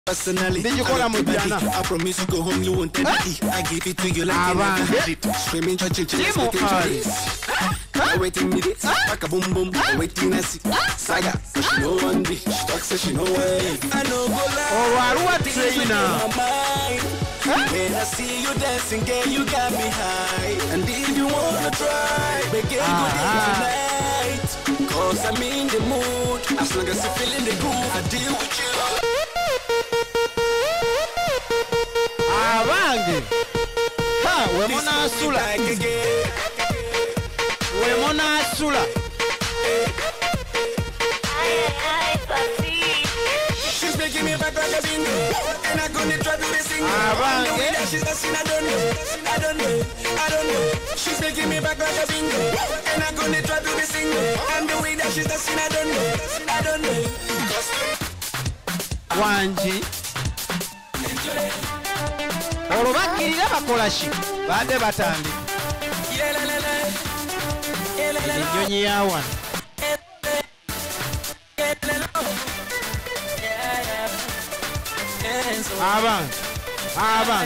Personally, I promise you go home, you won't tell me. I give it to you like a screaming church, waiting me this, pack a boom boom, waiting I see Saga, but she know one day, she talks so she know way. I know go lie. Oh, what say now? When I see you dancing, girl, you got me high. And if you wanna try, make it good tonight. Cause I'm in the mood. As long as I'm feeling the groove, I deal with you. Avange. Ha, wemona sula. Wemona sula. She's making me back like a bingo, and I'm gonna try to be single. The way that she's dancing, I don't know. She's making me back like a bingo, and I'm gonna try to be single. And the way that she's dancing, I don't know. Wanji. Olubakirira bakolashi bade batandi. Ennyonyi yawana. Aban.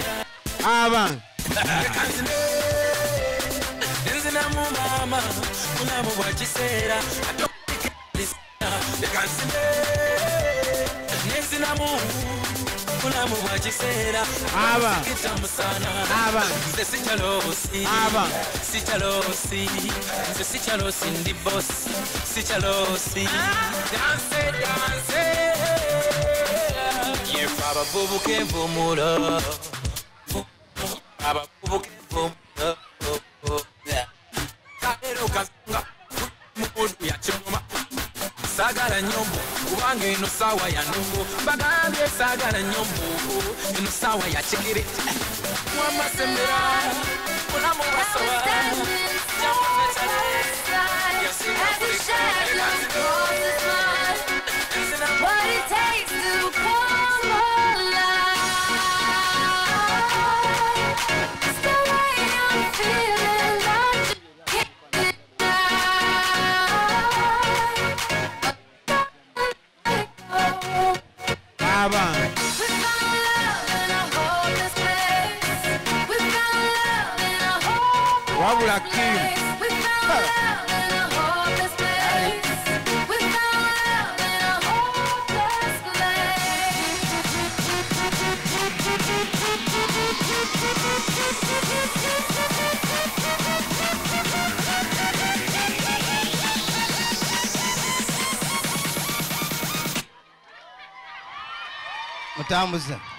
Sagala nyombo, ubange ino sawa ya nungo. Bagambye sagala nyombo, ino sawa ya chikiri. Mwama sembera, unamu wasawa. Jamu metale, yasinga kulika. What it takes to come alive. It's the way I'm feeling, I just can't deny. We found love in a hopeless place. We found love in a hopeless place. We found love in a hopeless place. We found love in a hopeless Mutambuza.